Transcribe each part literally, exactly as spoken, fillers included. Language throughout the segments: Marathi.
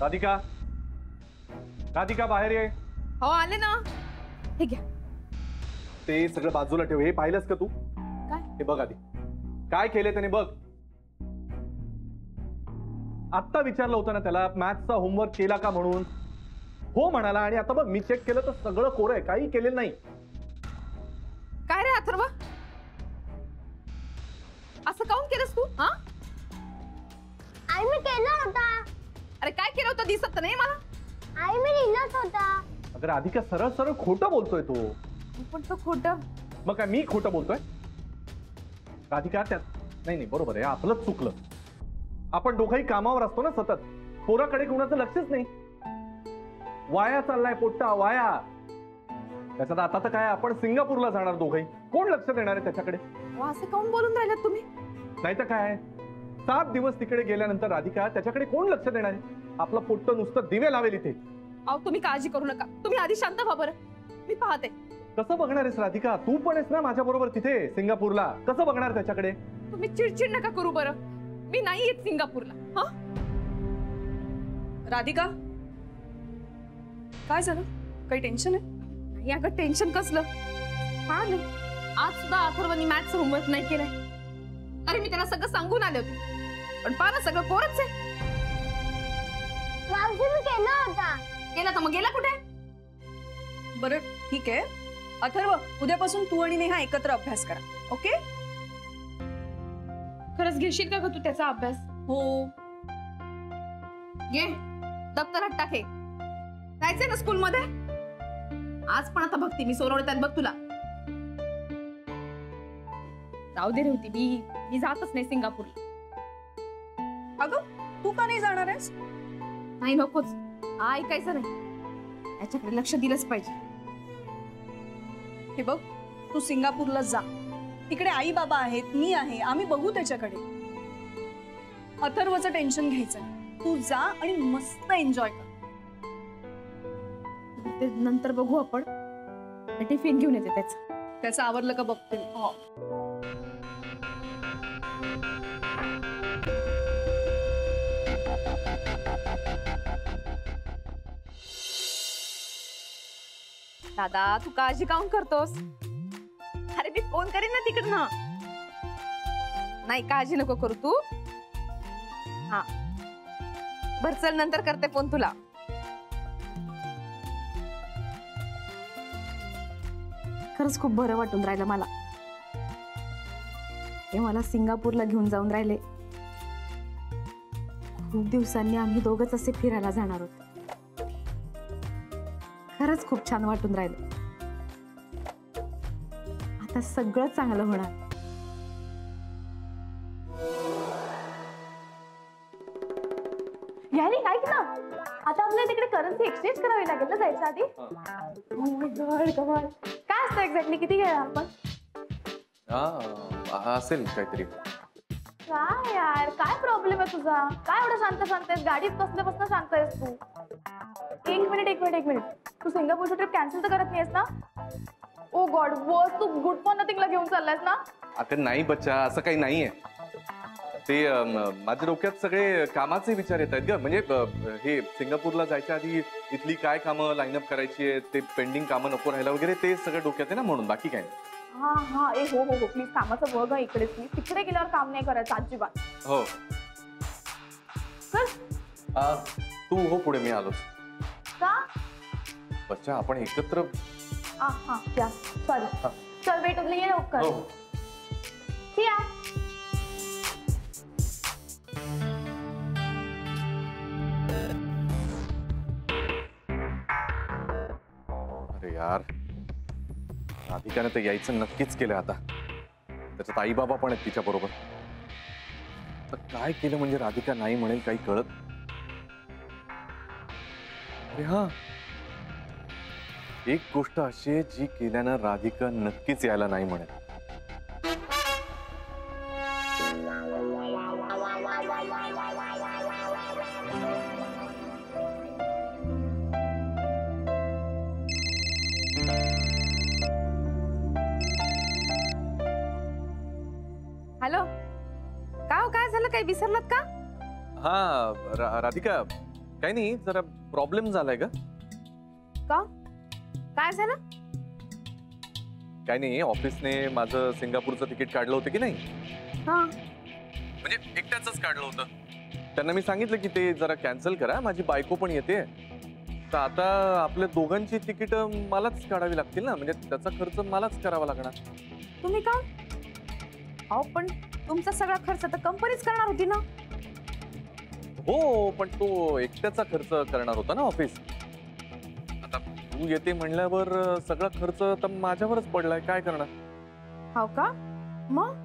राधिका, राधिका बाहेर ये. हो आले ना. हे घ्या. ते सगळं बाजूला ठेव. हे पाहिलंस का तू? काय? हे बघ आधी काय केले त्याने बघ. आत्ता विचारलं होतं ना त्याला मॅथ्सचा होमवर्क केला का म्हणून. हो म्हणाला आणि आता बघ मी चेक केलं तर सगळं कोरं आहे, काही केलेलं नाही. काय रे अथर्व, असं काऊन केलंस तू? हा आई मी केलं होता. अरे काय केलं होतं दिसत नाही मला. आई मी लिहिलंच होता. अगं राधिका सरळ सरळ खोटं बोलतोय तो. पण तो खोटं. मग काय मी खोटं बोलतोय? राधिका त्यात नाही नाही बरोबर आहे, आपलंच चुकलं. आपण दोघंही कामावर असतो ना सतत, पोराकडे कोणाचं लक्षच नाही. वाया चाललाय पोट्टा वाया. त्याच्यात आता तर काय आपण सिंगापूरला जाणार दोघंही, कोण लक्ष देणार आहे त्याच्याकडे? असं काऊन बोलून राहिलात तुम्ही? नाही तर काय, सात दिवस तिकडे गेल्यानंतर राधिका त्याच्याकडे कोण लक्ष देणार आहे? आपलं पोट्ट नुसतं दिवे लावेल इथे. अहो तुम्ही काळजी करू नका, तुम्ही आधी शांत व्हा बरं, मी पाहते. कसं बघणार आहेस राधिका? तू पण आहेस ना माझ्या बरोबर तिथे सिंगापूरला, कसं बघणार त्याच्याकडे? तुम्ही चिडचिड नका करू बरं, मी नाही येत सिंगापूरला. हा राधिका, काय झालं? काही टेन्शन आहे? नाही अगं टेन्शन कसलं. आज सुद्धा अथर्वनी मॅथ्स होमवर्क नाही केलंय. अरे मी त्याला सगळं सांगून आले होते, पण पहा ना सगळं कोरच आहे. मावशी मी केलं होता. केलं तर मग गेला कुठे? बरं ठीक आहे अथर्व, उद्यापासून तू आणि नेहा एकत्र अभ्यास करा. ओके? खरंच घेशील का ग तू त्याचा अभ्यास? हो घे, दप्तरात टाके. जायचंय ना स्कूल मध्ये? आज पण आता भक्ती मी सोडवण्यात बघ तुला. जाऊ दे रेवती, मी मी जातच नाही सिंगापूरला. अगं तू का नाही जाणार आहेस? नाही नकोच, ऐकायचं नाही. याच्याकडे लक्ष दिलंच पाहिजे. हे बघ, तू सिंगापूरला जा, तिकडे आई बाबा आहेत, मी आहे, आम्ही बघू त्याच्याकडे. अथर्वचं टेन्शन घ्यायचं नाही, तू जा आणि मस्त एन्जॉय कर. ते नंतर बघू आपण. टिफिन घेऊन येते त्याचं. त्याचं आवरलं का बघते. हो दादा, तू काळजी काऊन करतोस? अरे मी फोन करीन ना तिकडनं. नाही काळजी नको करू तू. हा बर चल, नंतर करते फोन तुला. खरंच खूप बरं वाटून राहिलं मला. ते मला सिंगापूरला घेऊन जाऊन राहिले. खूप दिवसांनी आम्ही दोघंच असे फिरायला जाणार होतो. खरंच खूप छान वाटून राहिलं. आता सगळं चांगलं होणार. यानी ऐक ना, आता आपल्याला तिकडे करन्सी एक्सचेंज करावी लागेल ना जायच्या आधी. कमाल. काय असतं एक्झॅक्टली, किती घेणार आपण? हा असेल काहीतरी. काय यार, काय प्रॉब्लेम आहे तुझा? काय एवढं शांत शांत आहेस? गाडीत बसल्यापासून शांत आहेस तू. एक मिनिट एक मिनिट एक मिनिट तू सिंगापूरची ट्रिप कॅन्सल तर करत नाहीस ना? ओ गॉड, बस तू गुड फॉर नथिंगला घेऊन चाललायस ना? अगं नाही बच्चा, असं काही नाहीये. ते माझ्या डोक्यात सगळे कामाचे विचार येत आहेत ग. म्हणजे हे सिंगापूरला जायच्या आधी इथली काय कामं लाईनअप करायची आहेत, ते पेंडिंग कामं नको राहायला वगैरे, ते सगळं डोक्यात आहे ना, म्हणून. बाकी काय नाही. हा हा ए हो हो हो प्लीज, कामाचं बघ इकडे. प्लीज तिकडे गेल्यावर काम नाही करायचं अजिबात. हो चल तू हो पुढे, मी आलोच. का बच्चा आपण एकत्र. हा हा या सॉरी. चल वेट उरले, ये लवकर. या अरे यार, राधिकाने तर यायचं नक्कीच केलं. आता त्याच्यात आई बाबा पण आहेत तिच्या बरोबर. तर काय केलं म्हणजे राधिका नाही म्हणेल, काही कळत. अरे हा, एक गोष्ट अशी आहे जी केल्यानं राधिका नक्कीच यायला नाही म्हणेल. हॅलो, काय काय झालं? काही विसरलात का? हा रा, राधिका काही नाही, जरा प्रॉब्लेम झालाय का? का काय झालं? काही नाही, ऑफिसने माझं सिंगापूरचं तिकीट काढलं होतं की नाही, हा म्हणजे एकट्याच काढलं होतं. त्यांना मी सांगितलं की ते जरा कॅन्सल करा, माझी बायको पण येते. तर आता आपल्या दोघांची तिकीट मलाच काढावी लागतील ना, म्हणजे त्याचा खर्च मलाच करावा लागणार. तुम्ही का? अहो पण तुमचा सगळा खर्च तर कंपनीच करणार होती ना. हो, पण तो एकट्याचा खर्च करणार होता ना ऑफिस. आता तू येते म्हणल्यावर सगळा खर्च तर माझ्यावरच पडलाय, काय करणार? हो का? मग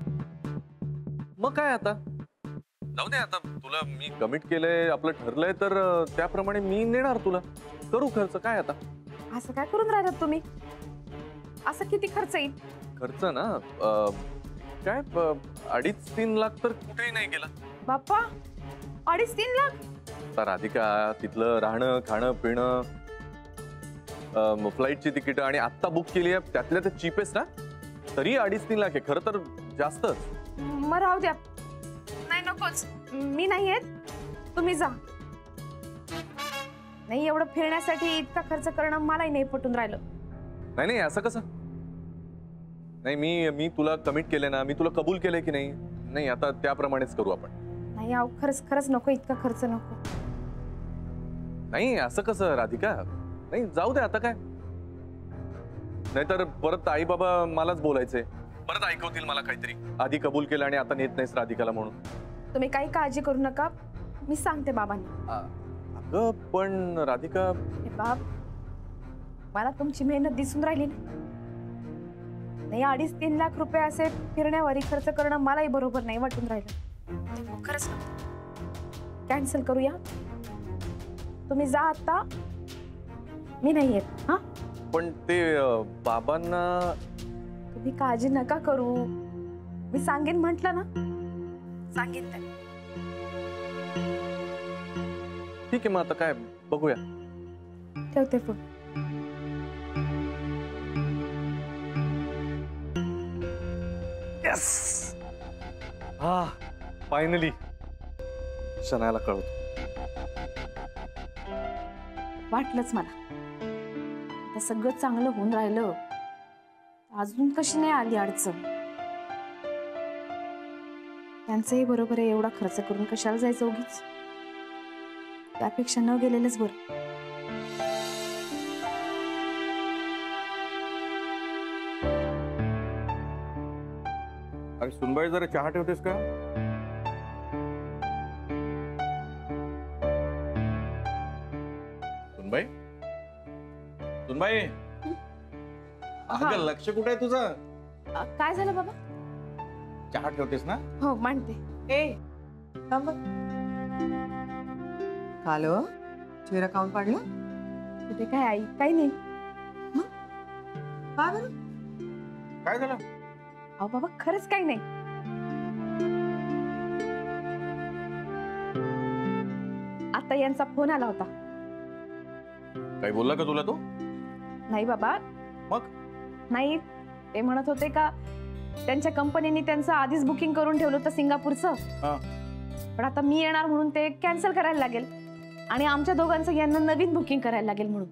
मग काय आता, जाऊ दे. आता तुला मी कमिट केलंय, आपलं ठरलंय, तर त्याप्रमाणे मी नेणार तुला. करू खर्च, काय आता. असं काय करून राहिलात तुम्ही? असं किती खर्च येईल? खर्च ना अं, काय ब- अडीच तीन लाख तर कुठेही नाही गेला. बाप्पा, अडीच तीन लाख? आता राधिका, तिथलं राहणं खाणं पिणं, फ्लाईटची तिकीट आणि आत्ता बुक केली आहे त्यातल्या तर चीपेस्ट ना, तरी अडीच तीन लाख आहे. खरं तर जास्तच. मग राहू द्या. नाही नकोच, मी नाही येत, तुम्ही जा. नाही, एवढं फिरण्यासाठी इतका खर्च करणं मलाही नाही पटून राहिलं. नाही नाही, असं कसं नाही. मी मी तुला कमिट केलंय ना, मी तुला कबूल केलंय की नाही. नाही, आता त्याप्रमाणेच करू आपण. नाही अहो, खरंच खरंच नको, इतका खर्च नको. नाही, असं कसं राधिका. नाही, जाऊ दे आता, काय नाहीतर परत आई बाबा मलाच बोलायचे, परत ऐकवतील मला काहीतरी. आधी कबूल केलं आणि आता नेत नाहीस राधिकाला म्हणून. तुम्ही काही काळजी करू नका, मी सांगते बाबांना. अगं पण राधिका, हे बाब, मला तुमची मेहनत दिसून राहिली ना. नाही, अडीच तीन लाख रुपये असे फिरण्यावरी खर्च करणं मलाही बरोबर नाही वाटून राहिलं. खरंच कॅन्सल करूया. तुम्ही जा आता, मी नाही येत. हा, पण ते अं, बाबांना. तुम्ही काळजी नका करू, मी सांगेन म्हटलं ना, सांगेन त्यांना. ठीक आहे, मग आता काय बघूया. ठेवते फोन. यस, हा फायनली शनायाला कळवतो. वाटलंच मला, आता सगळं चांगलं होऊन राहिलं, अजून कशी नाही आली अडचण. त्यांचंही बरोबर आहे, एवढा खर्च करून कशाला जायचं उगीच. त्यापेक्षा न गेलेलंच बरं. अरे सुनबाई, जरा चहा ठेवतेस का? सुनबाई, सुनबाई, अगं लक्ष कुठे आहे तुझं? अ, काय झालं बाबा? चहा ठेवतेस ना? हो, मांडते. ए थांब. हॅलो, चेहरा काऊन पाडला? तिथे काय आई, काही नाही. काय बरं? काय झालं? अहो बाबा, खरंच काही नाही. आता यांचा फोन आला होता. काही बोलला का तुला तो? नाही बाबा. मग? नाही, ते म्हणत होते का त्यांच्या कंपनीने त्यांचं आधीच बुकिंग करून ठेवलं होतं सिंगापूरचं, पण आता मी येणार म्हणून ते कॅन्सल करायला लागेल आणि आमच्या दोघांचं यांना नवीन बुकिंग करायला लागेल म्हणून.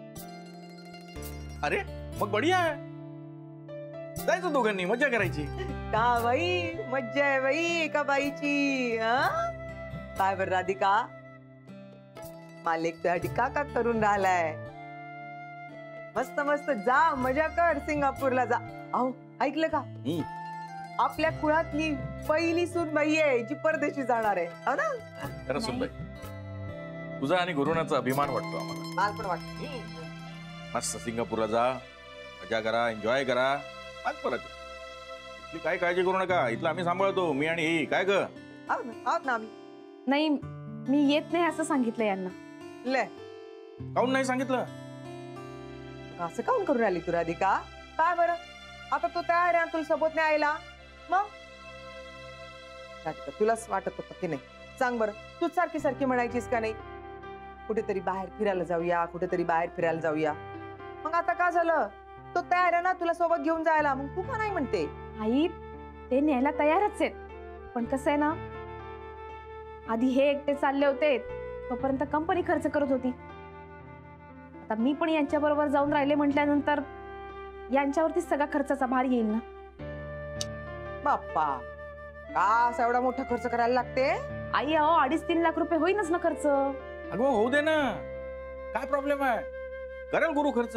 अरे मग बढिया आहे, जायचं दोघांनी, मजा करायची. का बाई, मज्जा आहे बाई एका बाईची. काय बरं राधिका, मालिक तुझ्यासाठी का का करून राहिलाय? मस्त मस्त जा, मजा कर, सिंगापूरला जा. अहो ऐकलं का, आपल्या कुळातली पहिली सूनबाई आहे जी परदेशी जाणार आहे, हो ना? खरं सुनबाई, तुझा आणि गुरुनाचा अभिमान वाटतो आम्हाला. मला पण वाटत. मस्त सिंगापूरला जा, मजा करा, एन्जॉय करा, आज परत इथली काय काळजी करू नका, इथलं आम्ही सांभाळतो, मी आणि ही. काय ग? आहोत ना, आहोत ना आम्ही. नाही, मी येत नाही असं सांगितलं यांना. ले, काऊन नाही सांगितलं? असं काऊन करून राहिली तू राधिका? काय बरं, आता तो तयार आहे तुला सोबत नाही यायला, मग राधिका तुलाच वाटत होतं की नाही? सांग बरं, तूच सारखी सारखी म्हणायचीस का नाही कुठेतरी बाहेर फिरायला जाऊया, कुठेतरी बाहेर फिरायला जाऊया? मग आता का झालं? तो तयार आहे ना तुला सोबत घेऊन जायला, मग तू का नाही म्हणते? आई, ते न्यायला तयारच आहेत, पण कसं आहे ना, आधी हे एकटे चालले होते, तोपर्यंत कंपनी खर्च करत होती. आता मी पण यांच्या बरोबर जाऊन राहिले म्हटल्यानंतर यांच्यावरती सगळा खर्चाचा भार येईल ना. बाप्पा, का असा एवढा मोठा खर्च करायला लागते? आई अहो अडीच तीन लाख रुपये होईनच ना खर्च. अगं होऊ दे ना, काय प्रॉब्लेम आहे, करेल गुरु खर्च.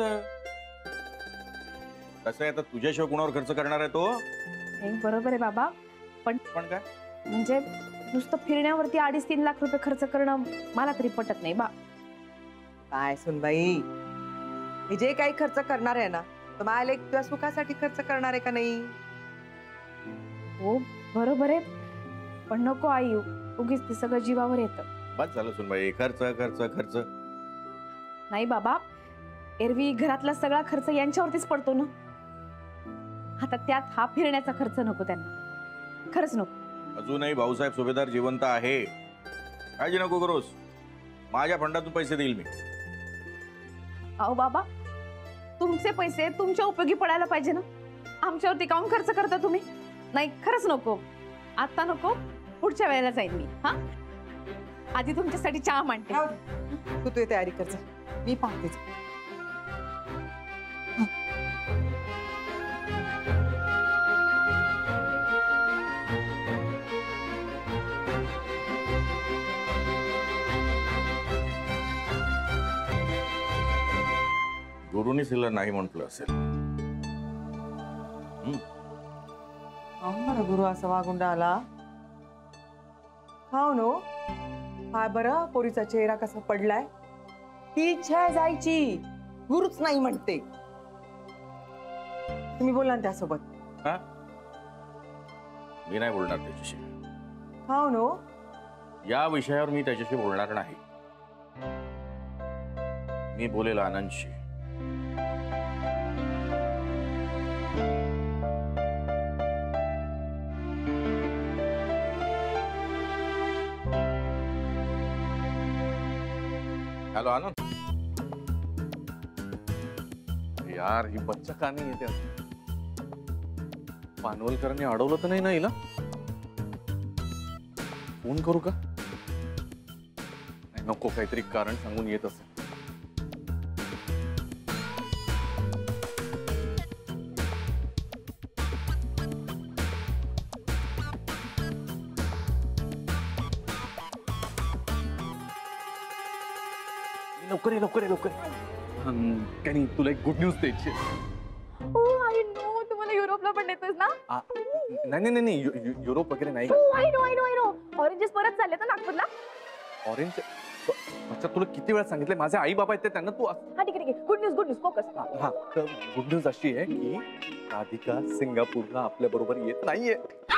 कसं आहे, आता तुझ्याशिवाय कुणावर खर्च करणार आहे तो? हे बरोबर आहे बाबा, पण पण काय म्हणजे नुसतं फिरण्यावरती अडीच तीन लाख रुपये खर्च करणं मला तरी पटत नाही बा. काय सुनबाई, हे जे काही खर्च करणार आहे ना, तर मला एक तुझ्या सुखासाठी खर्च करणार आहे का नाही? हो बरोबर आहे, पण नको आई, उगीच ते सगळं जीवावर येतं. बस झालं सुनबाई, खर्च खर्च खर्च. नाही बाबा, एरवी घरातला सगळा खर्च यांच्यावरतीच पडतो ना. आता त्यात हा फिरण्याचा खर्च नको त्यांना, खरंच नको. अजूनही भाऊसाहेब सुभेदार जिवंत आहे, काळजी नको करूस. माझ्या फंडातून पैसे देईल मी. अहो बाबा, तुमचे पैसे तुमच्या उपयोगी पडायला पाहिजे ना. आमच्यावरती काऊन खर्च करता तुम्ही? नाही खरंच नको, आता नको, पुढच्या वेळेला जाईन मी. हा, आधी तुमच्यासाठी चहा मांडते. तू तुझी तयारी कर, मी पाहतेच. गुरुनी तिला नाही म्हटलं असेल. बरं गुरु असा वागून आला. हाव नो, हा बरं पोरीचा चेहरा कसा पडलाय. ती इच्छा जायची, गुरुच नाही म्हणते. तुम्ही बोला ना त्यासोबत. हा, मी नाही बोलणार त्याच्याशी. हाव नो, या विषयावर मी त्याच्याशी बोलणार नाही. मी बोलेल आनंदशी. हॅलो आनंद. यार ही बच्चा का नाही येते? पानवलकरांनी अडवलं तर नाही ना हिला? फोन करू का? नाही नको, काहीतरी कारण सांगून येत असेल. लवकर ये, लवकर ये, लवकर. काही नाही, तुला एक गुड न्यूज द्यायची. ओ आय नो, तुम्हाला युरोपला पण नेतोस ना? नाही नाही नाही, युरोप वगैरे नाही. Oh I know I know I know, oranges परत चालले ना नागपूरला? ऑरेंज? अच्छा, तुला किती वेळा सांगितलंय, माझे आई बाबा आहेत त्यांना तू. हा ठीक आहे ठीक आहे, good news good news, focus. हा, तर गुड न्यूज अशी आहे की राधिका सिंगापूरला आपल्या बरोबर येत नाहीये.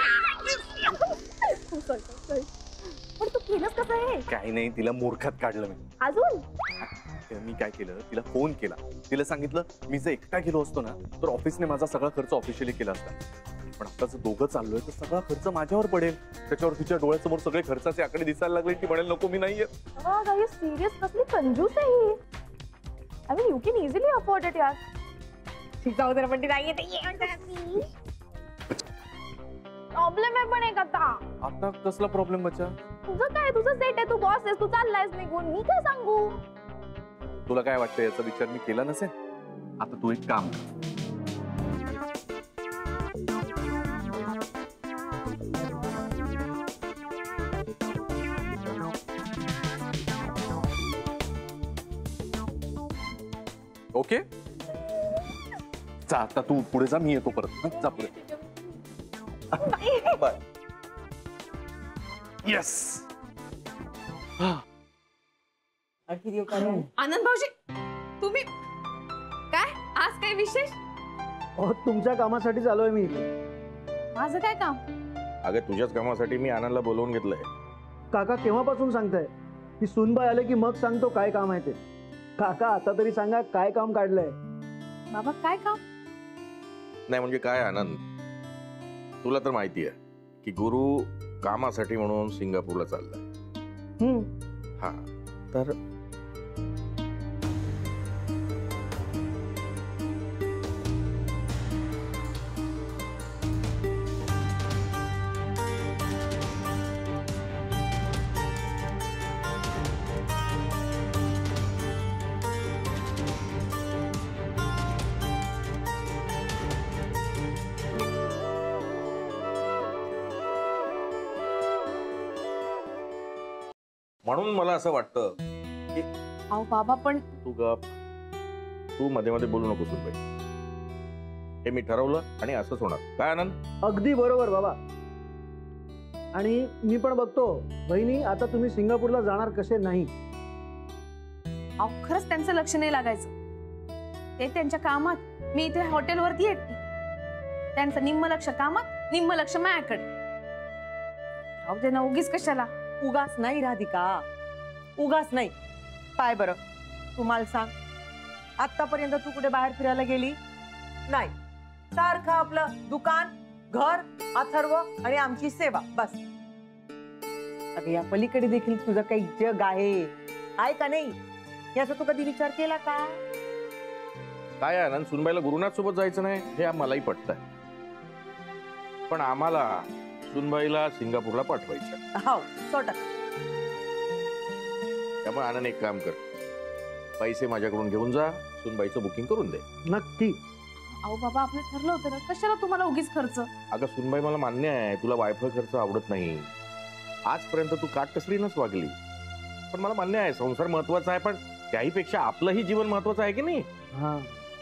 पण तू केलंस कसं आहे? काही नाही, तिला मूर्खात काढलं मी. अजून मी काय केलं, तिला फोन केला, तिला सांगितलं मी जर एकटा गेलो असतो ना तर ऑफिसने माझा सगळा खर्च ऑफिशियली केला असता, पण आता जर दोघं चाललोय तर सगळा खर्च माझ्यावर पडेल. त्याच्यावर तिच्या डोळ्यासमोर सगळे खर्चाचे आकडे दिसायला लागले. ती म्हणेल नको मी नाहीये. सिरियस कसली कंजूस आहे ही. I mean you can easily afford it यार. ठीक जाऊ दे, पण ती नाहीये ते. प्रॉब्लेम आहे पण एक आता. आता कसला प्रॉब्लेम बच्चा? तुझं काय, तुझं सेट आहे, तू बॉस आहेस, तू चाललायस निघून, मी काय सांगू? तुला काय वाटतं याचा विचार मी केला नसेल? आता तू एक काम, ओके जा, आता तू पुढे जा, मी येतो परत. जा पुढे. बाय. येस. आनंद भाऊजी, तुम्ही काय आज काय विशेष? तुमच्या कामासाठी आलोय मी. माझं काय काम? अगं तुझ्याच कामासाठी मी आनंदला बोलवून घेतलंय. काका केव्हापासून सांगताय की सुनबाई आले की मग सांगतो काय काम आहे ते. काका आता तरी सांगा काय काम काढलंय? बाबा काय काम? नाही म्हणजे काय आनंद, तुला तर माहिती आहे की गुरु कामासाठी म्हणून सिंगापूरला चाललाय. हम्म. हा, तर म्हणून मला असं वाटतं की अहो बाबा पण तू गप, तू मध्ये मध्ये बोलू नको सुनबाई. हे मी ठरवलं आणि असंच होणार. काय आनंद? अगदी बरोबर बाबा. आणि मी पण बघतो बहिणी, आता तुम्ही सिंगापूरला जाणार कसे नाही. अहो खरंच त्यांचं लक्ष नाही लागायचं. ते त्यांच्या कामात, मी इथे हॉटेलवरती एकटी. त्यांचं निम्म लक्ष कामात, निम्म लक्ष माझ्याकडे. अहो ते ना उगीच कशाला. उगाच नाही राधिका, उगाच नाही. पाय बरं, तू मला सांग, आतापर्यंत तू कुठे बाहेर फिरायला गेली नाही? सारखं आपलं दुकान, घर, अथर्व आणि आमची सेवा, बस. अगं या पलीकडे देखील तुझं काही जग आहे, आहे का नाही? याचा तू कधी विचार केला का? काय आनंद, सुनबाईला गुरुनाथ सोबत जायचं नाही हे मलाही पटतंय, पण आम्हाला सुनबाईला सिंगापूरला पाठवायचं. हो, सो टक्का. त्यामुळे आनंद एक काम कर, पैसे माझ्याकडून घेऊन जा, सुनबाईचं बुकिंग करून दे. नक्की. अहो बाबा आपलं ठरलं होतं ना, कशाला तुम्हाला उगीच खर्च? अगं सुनबाई, मला मान्य आहे तुला वायफाय खर्च आवडत नाही. आजपर्यंत तू काटकसरीनच वागली, पण मला मान्य आहे संसार महत्वाचा आहे, पण त्याहीपेक्षा आपलंही जीवन महत्वाचं आहे की नाही? हा.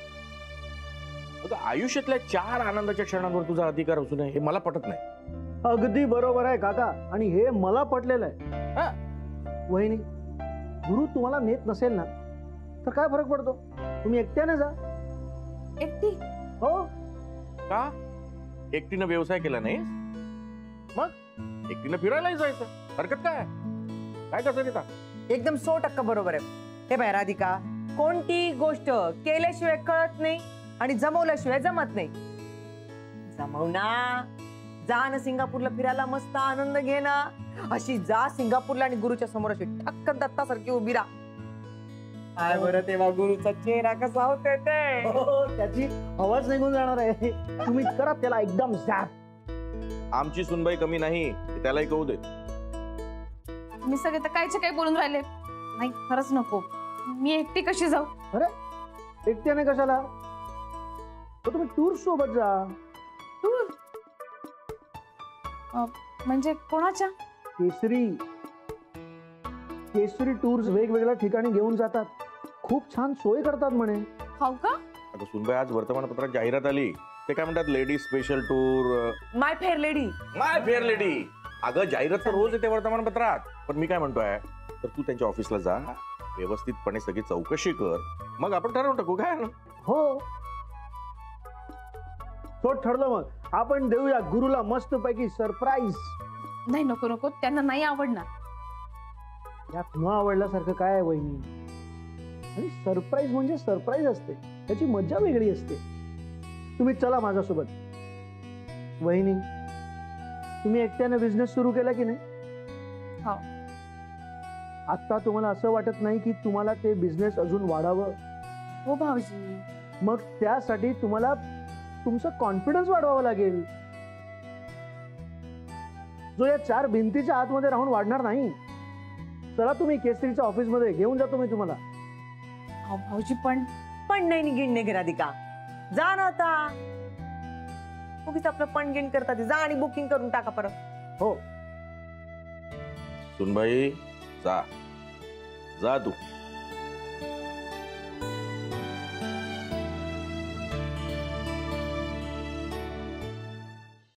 अगं आयुष्यातल्या चार आनंदाच्या क्षणांवर तुझा अधिकार असू नये हे मला पटत नाही. अगदी बरोबर आहे काका, आणि हे मला पटलेलं आहे. वहिनी, गुरु तुम्हाला नेत नसेल ना तर काय फरक पडतो, तुम्ही एकट्याने जा. एकटी? हो. का एकटीनं व्यवसाय केला नाही? मग एकटीनं फिरायलाही जायचं, हरकत काय? काय कसं देता? एकदम सो टक्का बरोबर आहे. हे बाय राधिका, कोणती गोष्ट केल्याशिवाय कळत नाही आणि जमवल्याशिवाय जमत नाही. जमव ना, जा ना सिंगापूरला फिरायला, मस्त आनंद घे ना. अशी जा सिंगापूरला आणि गुरुच्या समोर अशी ठक्कन दत्तासारखी उभी राहा. काय बरं तेव्हा गुरुचा चेहरा कसा होते ते, हो, त्याची आवाज निघून जाणार आहे. तुम्ही करा त्याला एकदम झॅप. आमची सुनबाई कमी नाही, त्यालाही कळू दे. मी सगळे तर कायचे काय बोलून राहिले. नाही खरंच नको, मी एकटी कशी जाऊ? अरे एकट्याने कशाला, तर तुम्ही टूर सोबत जा. टूर? म्हणजे कोणाच्या? केसरी केसरी टूर्स वेगवेगळ्या ठिकाणी घेऊन जातात, खूप छान सोय करतात म्हणे. हो का? अगं सुनबाई, आज वर्तमानपत्रात जाहिरात आली, ते काय म्हणतात, ladies special tour, My Fair Lady. My Fair Lady. अगं जाहिरात तर रोज येते वर्तमानपत्रात, पण मी काय म्हणतोय, तर तू त्यांच्या ऑफिसला जा, व्यवस्थितपणे सगळी चौकशी कर, मग आपण ठरवून टाकू. काय ना? हो, तो ठरलं. मग आपण देऊया गुरुला मस्त पैकी सरप्राईज. नाही नको नको, त्यांना नाही आवडणार. यात न आवडल्यासारखं काय आहे वहिनी? आणि सरप्राईज म्हणजे सरप्राईज असते, त्याची मजा वेगळी असते. तुम्ही चला माझ्यासोबत. वहिनी, तुम्ही एकट्याने बिझनेस सुरू केला की नाही? हो. आता तुम्हाला असं वाटत नाही की तुम्हाला ते बिझनेस अजून वाढावं? हो भाऊजी. मग त्यासाठी तुम्हाला तुमचा कॉन्फिडन्स वाढवावा लागेल, जो या चार भिंतीच्या आतमध्ये राहून वाढणार नाही. चला तुम्ही केसरीच्या ऑफिस मध्ये घेऊन जातो मी तुम्हाला. हो भाऊजी, पण पण नाही निघीन नाही राधिका, जा ना आता. उगीच आपलं पण गिन करता ते, जा आणि बुकिंग करून टाका परत. हो सुनबाई, जा जा तू.